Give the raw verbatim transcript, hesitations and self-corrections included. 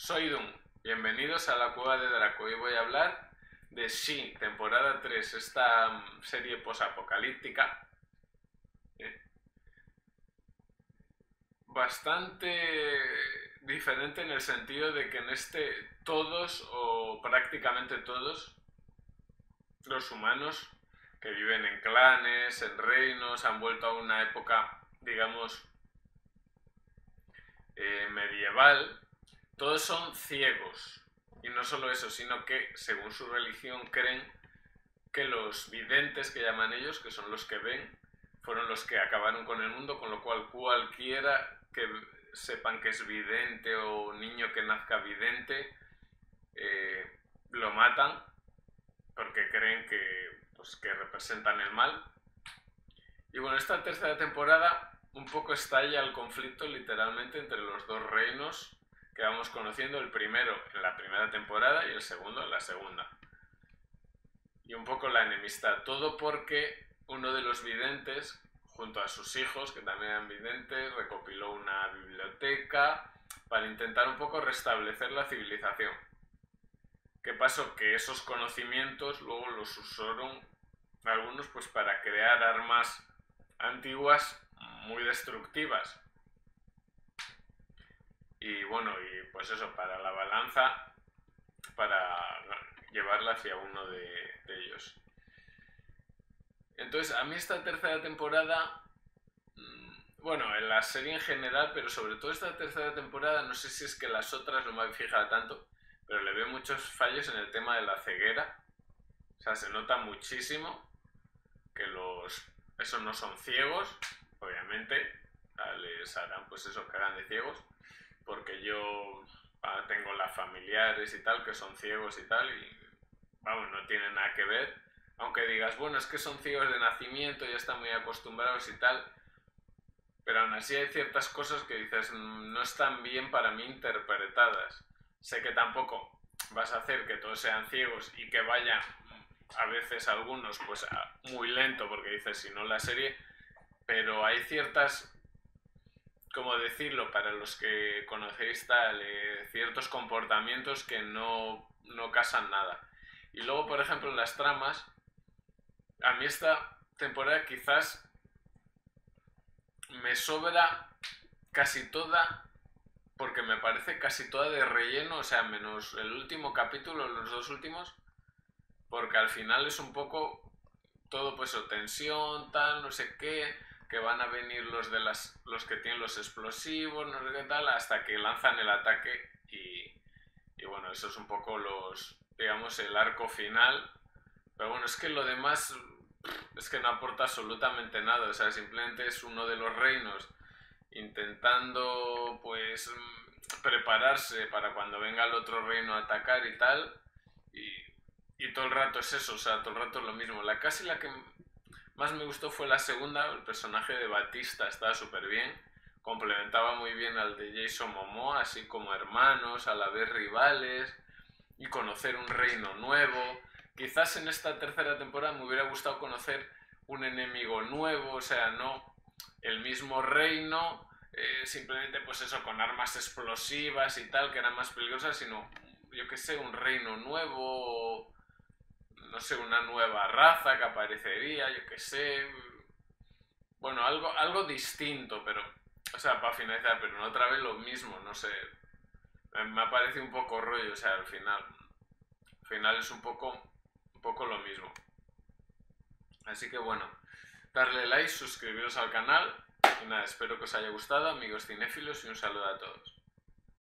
soy Doom, bienvenidos a la Cueva de Draco. Hoy voy a hablar de She, temporada tres, esta serie posapocalíptica. Eh, bastante diferente en el sentido de que en este todos o prácticamente todos los humanos que viven en clanes, en reinos, han vuelto a una época, digamos, eh, medieval. Todos son ciegos, y no solo eso, sino que según su religión creen que los videntes, que llaman ellos, que son los que ven, fueron los que acabaron con el mundo, con lo cual cualquiera que sepan que es vidente o niño que nazca vidente, eh, lo matan porque creen que, pues, que representan el mal. Y bueno, esta tercera temporada un poco estalla el conflicto literalmente entre los dos reinos que vamos conociendo, el primero en la primera temporada y el segundo en la segunda. Y un poco la enemistad, todo porque uno de los videntes, junto a sus hijos, que también eran videntes, recopiló una biblioteca para intentar un poco restablecer la civilización. ¿Qué pasó? Que esos conocimientos luego los usaron algunos pues para crear armas antiguas muy destructivas. Y bueno, y pues eso, para la balanza, para llevarla hacia uno de, de ellos. Entonces, a mí esta tercera temporada, bueno, en la serie en general, pero sobre todo esta tercera temporada, no sé si es que las otras no me he fijado tanto, pero le veo muchos fallos en el tema de la ceguera. O sea, se nota muchísimo que los esos no son ciegos, obviamente, les harán pues eso, que hagan de ciegos, porque yo ah, tengo las familiares y tal que son ciegos y tal, y vamos, no tienen nada que ver, aunque digas, bueno, es que son ciegos de nacimiento, ya están muy acostumbrados y tal, pero aún así hay ciertas cosas que dices, no están bien para mí interpretadas. Sé que tampoco vas a hacer que todos sean ciegos y que vayan a veces algunos pues muy lento, porque dices, si no la serie, pero hay ciertas, ¿cómo decirlo? Para los que conocéis tal, eh, ciertos comportamientos que no, no casan nada. Y luego, por ejemplo, en las tramas, a mí esta temporada quizás me sobra casi toda, porque me parece casi toda de relleno, o sea, menos el último capítulo, los dos últimos, porque al final es un poco todo pues o tensión, tal, no sé qué, que van a venir los de las los que tienen los explosivos, no sé qué tal, hasta que lanzan el ataque y, y bueno, eso es un poco los, digamos, el arco final. Pero bueno, es que lo demás es que no aporta absolutamente nada, o sea, simplemente es uno de los reinos intentando pues prepararse para cuando venga el otro reino a atacar y tal, y, y todo el rato es eso, o sea, todo el rato es lo mismo. La casi la que más me gustó fue la segunda, el personaje de Batista estaba súper bien, complementaba muy bien al de Jason Momoa, así como hermanos, a la vez rivales, y conocer un reino nuevo. Quizás en esta tercera temporada me hubiera gustado conocer un enemigo nuevo, o sea, no el mismo reino, eh, simplemente pues eso, con armas explosivas y tal, que eran más peligrosas, sino, yo qué sé, un reino nuevo, no sé, una nueva raza que aparecería, yo qué sé, bueno, algo, algo distinto, pero, o sea, para finalizar, pero no otra vez lo mismo, no sé, me ha parecido un poco rollo, o sea, al final, al final es un poco, un poco lo mismo. Así que bueno, darle like, suscribiros al canal y nada, espero que os haya gustado, amigos cinéfilos, y un saludo a todos.